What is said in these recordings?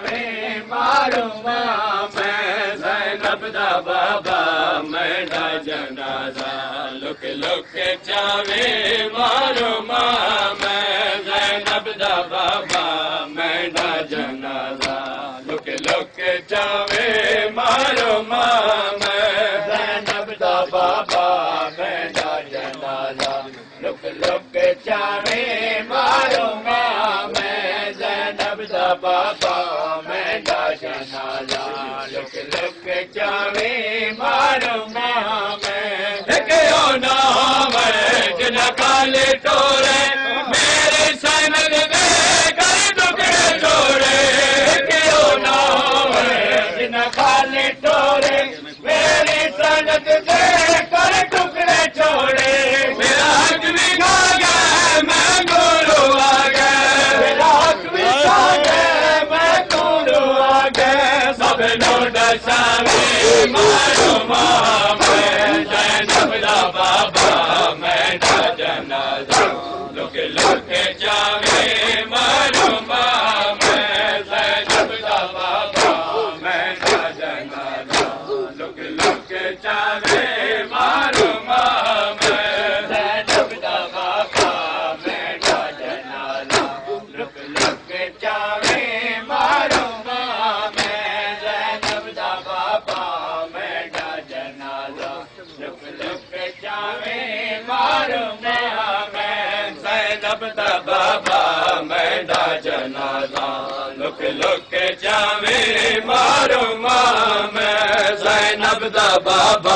चावे मारूंगा मैं ज़ैनब दा बाबा मेरा जनाजा लुक लुक चावे मारूंगा मैं ज़ैनब दा बाबा मेरा जनाजा लुक लुक चावे मारूंगा मैं ज़ैनब दा बाबा मेरा जनाजा लुक लुक चावे मारूंगा मैं ज़ैनब दा बाबा मेरा जनाजा लुक लुक चावे मारूंगा मैं क्यों ना मैं जिना काले टोरे मेरे सनद में कर टुकड़े छोड़े क्यों ना मैं जिना काले टोरे मेरे सनद में कर टुकड़े छोड़े मेरा हक भी खा गया मैं गुरु आ गया मेरा हक भी खा गया मैं गुरु आ गया सब लोग दशावे मारो माँ मैं ज़ैनब दा बाबा मेरा जनाजा लुक लुक चावे मारो माँ मैं ज़ैनब दा बाबा मेरा जनाजा लुक लुक चावे मारो माँ मैं ज़ैनब दा बाबा मेरा जनाजा लुक लुक चावे मारो माँ मैं ज़ैनब दा बाबा मेरा जनाजा लुक लुक चावे मारो माँ मैं ज़ैनब दा बाबा मेरा जनाजा लुक लुक चावे मारो माँ मैं ज़ैनब दा बाबा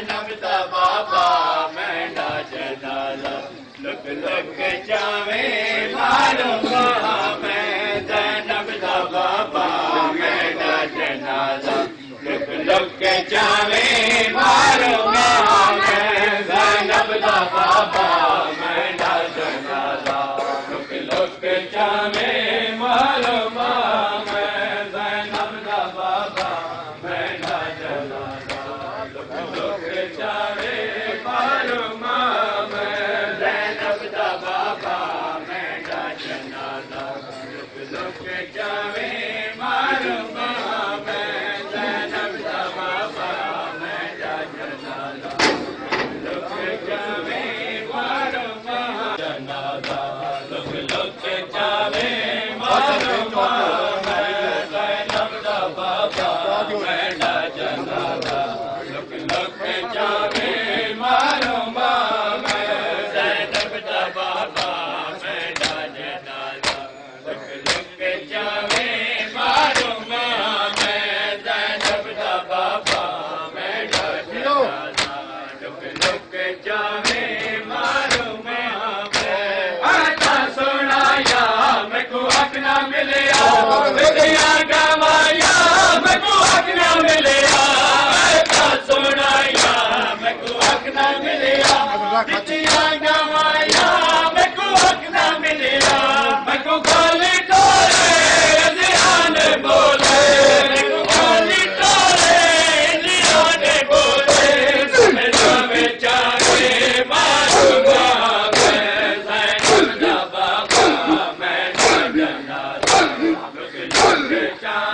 मेरा जनाजा लुक लुक चावे मारो माँ मैं ज़ैनब दा बाबा मेरा जनाजा लुक लुक चावे मारो माँ मैं ज़ैनब दा बाबा मेरा जनाजा लुक लुक चावे मारो माँ मैं ज़ैनब दा बाबा मेरा जनाजा लुक लुक चावे मारो माँ मैं ज़ैनब दा बाबा मेरा जनाजा लुक लुक चावे मारो माँ मैं ज़ैनब दा बाबा मेरा जनाजा लुक चावे मारो माँ जनाजा लुक लुक चावे मारो माँ मैं ज़ैनब दा बाबा मेरा जनाजा लुक लुक चावे मारो माँ मैं ज़ैनब दा बाबा मेरा जनाजा लुक लुक चावे मारो माँ मैं ज़ैनब दा बाबा मेरा जनाजा लुक लुक चावे मारो माँ मैं आता सुनाया मैं को हक ना मिलिया विधिया गवाया मैं को हक ना मिलिया आता सुनाया मैं को हक ना मिलिया विधिया गवाया मैं को हक ना मिलिया मैं को खाली टोरे ज़ियान बोले मैं को खाली टोरे ज़ियान बोले मेरा बेचारे मारूंगा मैं ज़ैनब दा बाबा मेरा जनाजा लुक लुक चावे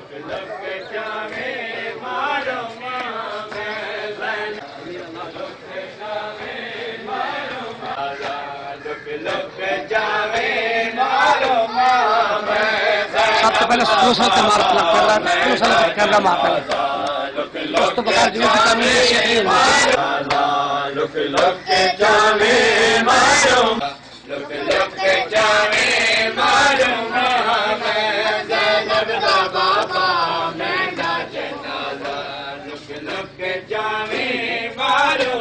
सबसे पहले स्कूल से मार कर रहा स्कूल से कर रहा मार उस तो बकार जो कमी है लुक लुक के जावे मारो लुक लुक के जावे मारो मैं ज़ैनब दा बाबा मैं दा जनाजा लुक लुक के जावे मारो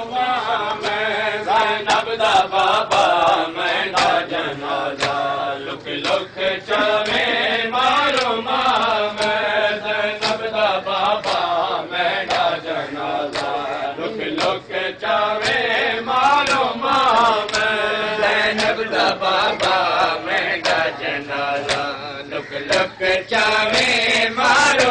मैं ज़ैनब दा बाबा मैं दा जनाजा लुक लुक के जावे मारो मैं ज़ैनब दा बाबा मैं दा जनाजा लुक लुक के जावे मारो मैं ज़ैनब दा बाबा मैं दा जनाजा लुक लुक के जावे मारो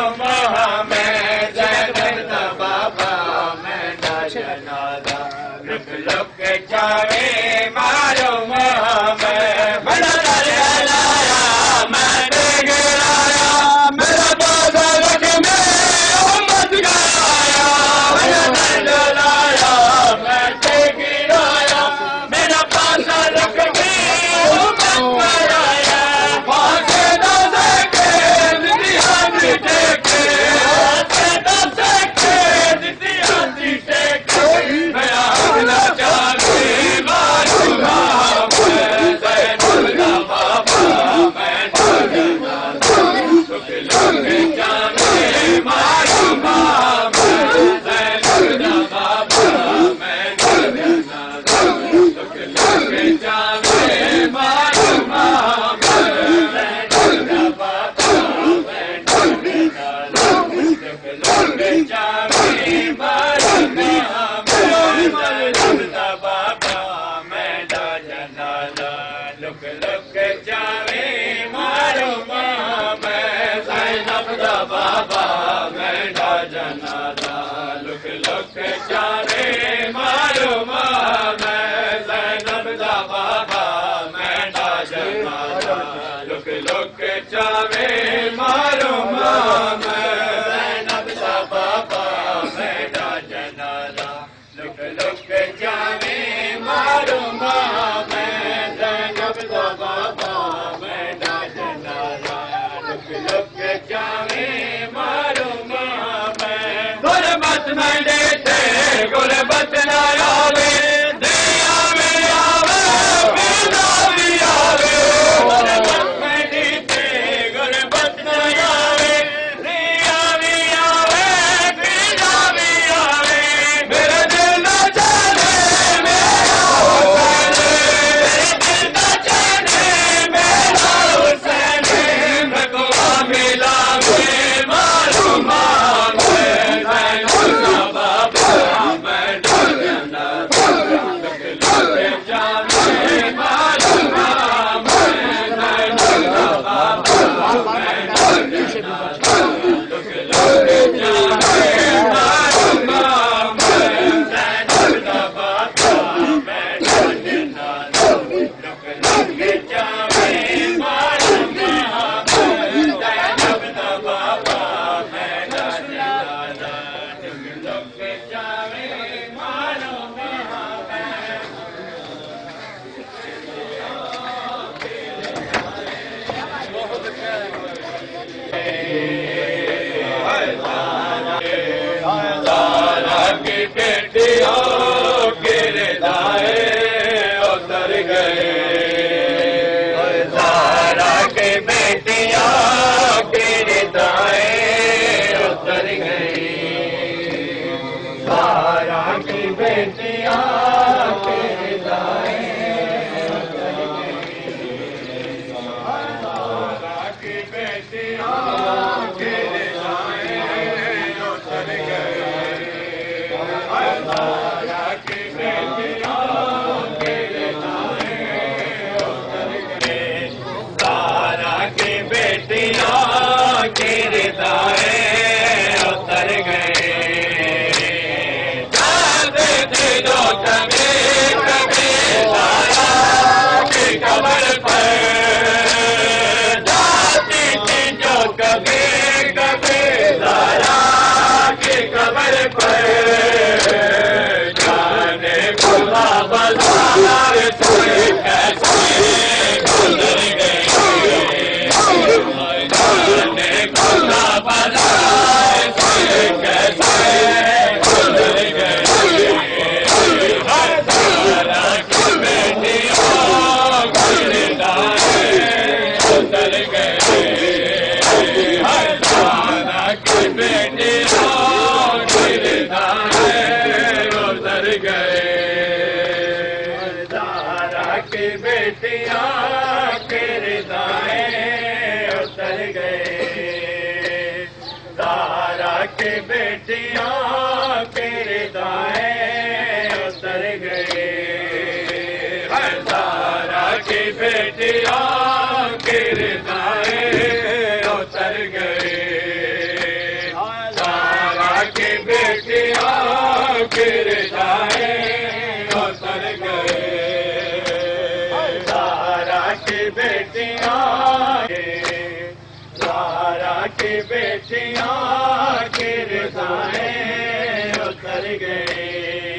मैं ज़ैनब दा बाबा मैं दा जनाजा लुक लुक के जावे मारो मैं बड़ा लाया मैं गिराया मेरा बाबा लग में उम्मत गया बड़ा लाया मैं गिराया मेरा बाबा लग में उम्मत गया फांसे दसे के दिहाती टेके फांसे दसे के दिहाती टेके मैं अपना जाने मारूंगा मैं ज़ैनब दा बाबा मैं दा जनाजा लुक लुक के जावे मारूंगा मैं ज़ैनब दा बाबा मैं दा जनाजा लुक लुक के जावे मारूंगा मैं ज़ैनब दा बाबा मैं दा जनाजा लुक लुक के जावे मारूंगा मैं ज़ैनब दा बाबा मैं दा जनाजा लुक लुक के जावे मारूंगा मैं ज़ैनब दा बाबा मैं दा जनाजा लुक लुक के जावे मारूंगा मैं ज़ैनब दा बाबा मैं दा जनाजा लुक लुक के जावे मारूंगा मैं ज़ैनब दा बाबा मैं दा जनाजा लुक लुक के जावे मारूंगा मैं ज़ैनब दा बाबा मैं दा जनाजा लुक लुक के जावे मारूंगा मैं गुरबत में देते गुरबत ना आवे दिया में आवे पीना भी आवे गुरबत में देते गुरबत ना आवे दिया भी आवे पीना भी आवे मेरा दिल ना जाने मेरा हुसैन मेरे दिल ना जाने मेरा हुसैन मैं को मिला में मारूंगा मैं ज़ैनब दा बाबा मैं दा जनाजा लुक लुक के जावे मारूंगा मैं ज़ैनब दा बाबा मैं दा जनाजा लुक लुक के जावे मारूंगा मैं ज़ैनब दा बाबा मैं दा जनाजा लुक लुक के जावे मारूंगा मैं ज़ैनब दा बाबा मैं दा जनाजा लुक लुक के जावे मारूंगा ज़ारा की बेटियों गिरदाए उतर गए ज़ारा की बेटियां गिरदाए उतर गई ज़ारा की बेटियां गिरदाए उतर गई ज़ारा की बेटियां गिरदाए उतर गई ज़ारा की बेटियां गिरदाए उतर गई ज़ारा की बेटियां गिरदाए उतर गए जाते थे जो कभी कभी ज़ारा की कब्र पर जाती थी जो कभी की बेटियां तेरे दाएं उतर गए, सारा की बेटियां तेरे दाएं उतर गए, सारा की बेटियां तेरे दाएं उतर गए, सारा की बेटियां की बेटियां गिरदाएं उतर गए,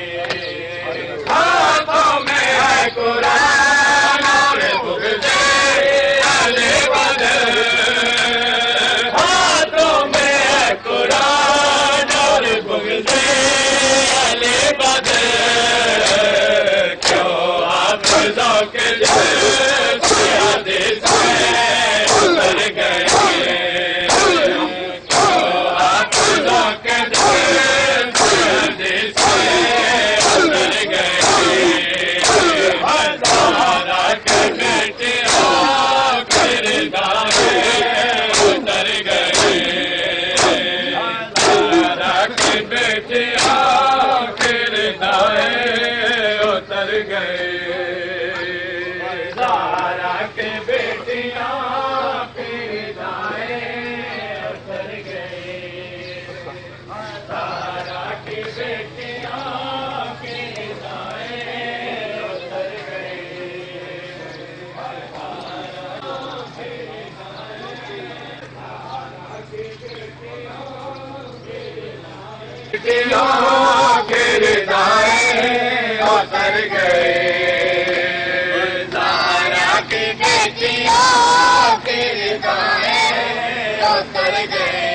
हाथों में है कुरान और बुग़्ज़े अहले बदर, हाथों में है कुरान और बुग़्ज़े अहले बदर, क्यों हाफ़िज़ों के दिल से हदीस में उतर गए, बेटियां गिरदाएं उतर गए, सारा की बेटियां गिरदाएं उतर गए,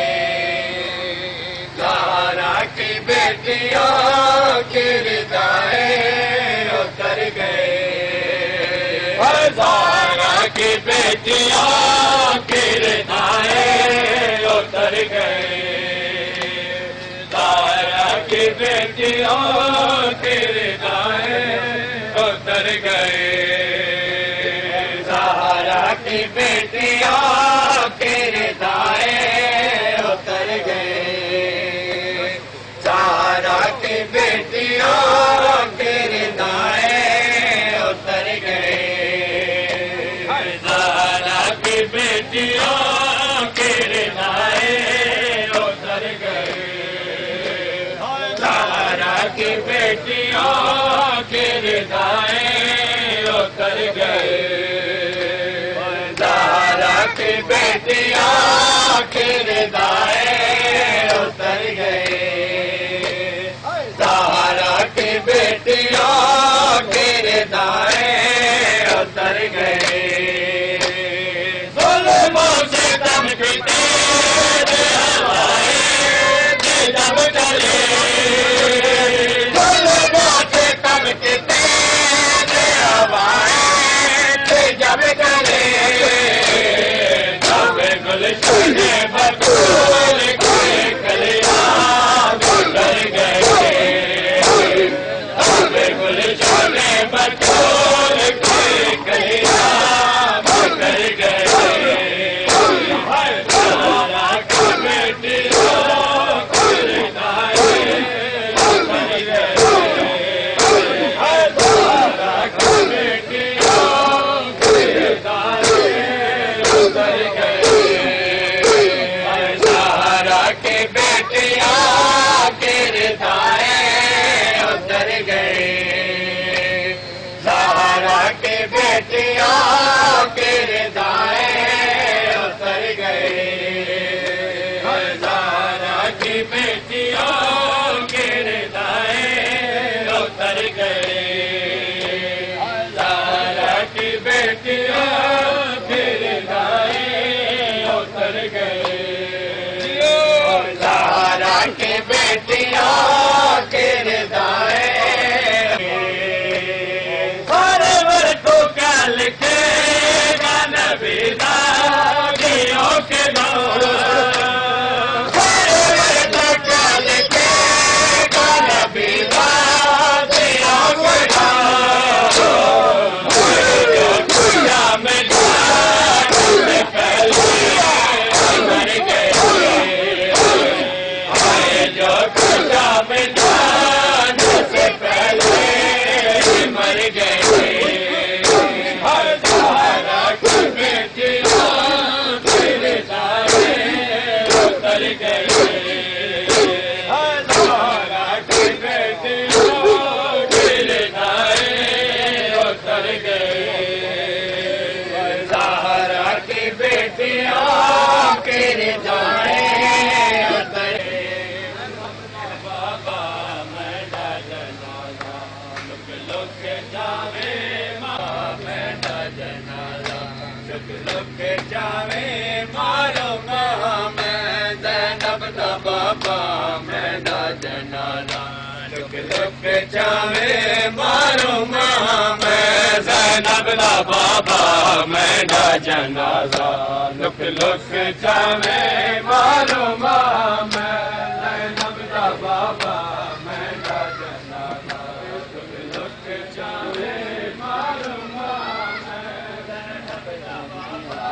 सारा की बेटियां गिरदाएं उतर गए, सारा की बेटियां गिरदाएं उतर गए, की बेटियां तेरे दाएं उतर गए, सहारा की बेटियां तेरे दाएं उतर गए, सहारा की बेटियां तेरे दाएं उतर गए, सहारा की बेटियां तेरे दाएं उतर गए, की बेटियां तेरे दाएं उतर गए, सारा की बेटियां तेरे दाएं उतर गए, सारा की बेटियां तेरे दाएं उतर गए, ज़ुल्मों से दमकते तेरे हवाएं जब चले, बतूल के कलियां उतर गए, गुलशन बतूल के कलियां उतर गए, सारा की बेटियां तेरे दाएं उतर गए, सारा की बेटियां तेरे दाएं उतर गए, के बेटियां तेरे दाएं उतर गए, सहारा के बेटियां तेरे दाएं उतर गए, सहारा की बेटियां तेरे दाएं उतर गए, सहारा की बेटियां तेरे दाएं उतर गए, सहारा की बेटियां तेरे दाएं, हर वर्ग को कल के नबी दादियों के दौर, हर वर्ग को कल के नबी दादियों के दौर, दुनिया में जाने पहले मर गए, मारो मैं ज़ैनब दा बाबा मेरा जनाजा लुक लुक जावे मारो मैं ज़ैनब दा बाबा मेरा जनाजा लुक लुक जावे मारो मैं ज़ैनब दा बाबा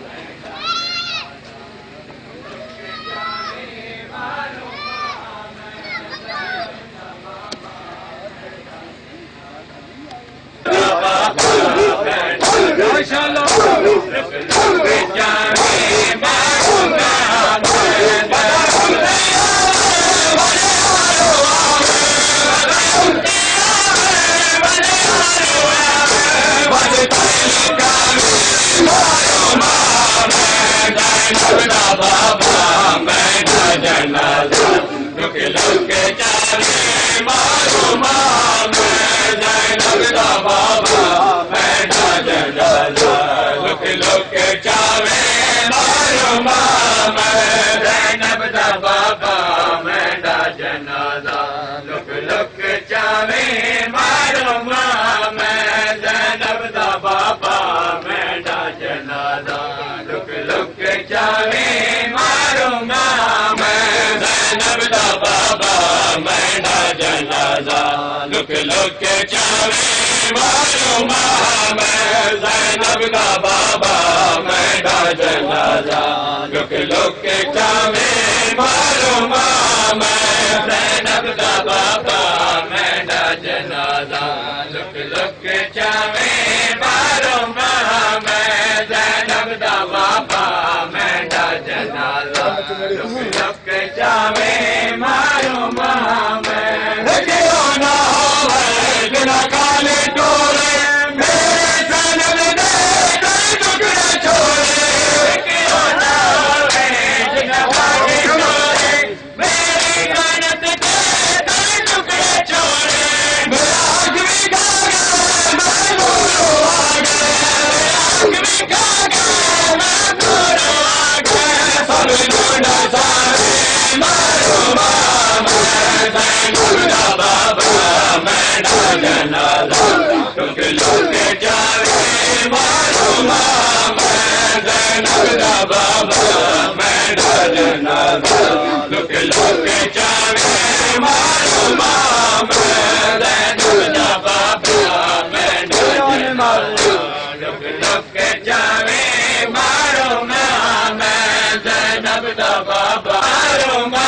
लुक लुक जावे मारो मैं ज़ैनब दा बाबा मेरा जनाजा लुक लुक जावे मारो मैं ज़ैनब दा बाबा मेरा जनाजा लुक लुक जावे मारो मैं ज़ैनब दा बाबा मेरा जनाजा लुक लुक जावे मारो मैं ज़ैनब दा बाबा मेरा जनाजा लुक लुक जावे मारो मैं ज़ैनब दा बाबा मेरा जनाजा लुक लुक जावे मारो मैं ज़ैनब दा बाबा मेरा जनाजा लुक लुक जावे मारो मैं ज़ैनब दा बाबा मेरा जनाजा लुक लुक जावे मारो मैं क्यों ना होवे बिना काले टोले मेरे ज़ैनब दे कई टुकड़े छोड़े क्यों ना होवे बिना काले टोले मेरी ज़ैनब दे कई टुकड़े छोड़े मेरा आग भी खा गया मैं भूलो आ गया आग भी खा गया मैं भूलो आ गया सब लूटा सारे मारो मैं ज़ैनब दा बाबा मेरा जनाजा लुक लुक जावे मारो मैं ज़ैनब दा बाबा मेरा जनाजा लुक लुक जावे मारो मैं ज़ैनब दा बाबा मेरा जनाजा लुक लुक जावे मारो मैं ज़ैनब दा बाबा मारो